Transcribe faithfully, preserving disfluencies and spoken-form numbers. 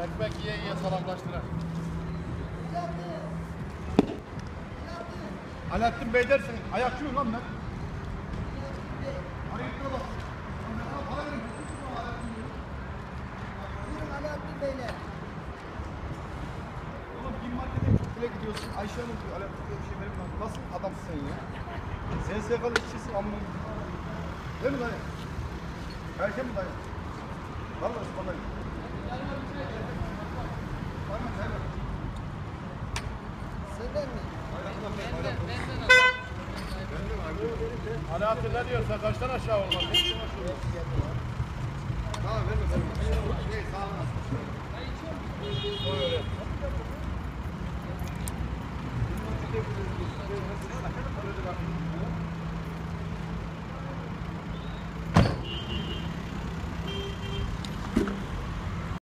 Ekmek yiye yiye salamlaştırar. Alaaddin Bey dersin, ayakçı mı lan ben? Ayakçı bak. Para verin. Buyurun Alaaddin Beyler. Oğlum bin markete çok bile gidiyorsun. Ayşe Hanım diyor, Alaaddin Bey bir şey verir mi? Nasıl adamsın sen ya? Sen S K L işçisin amma. Değil mi dayı? Erken mi dayı? Vallahi ısmarlayın. Aynen aynen. Senden mi? Alaaddin ne diyorsa kaçtan aşağı olmaz? Tamam verme. Tamam.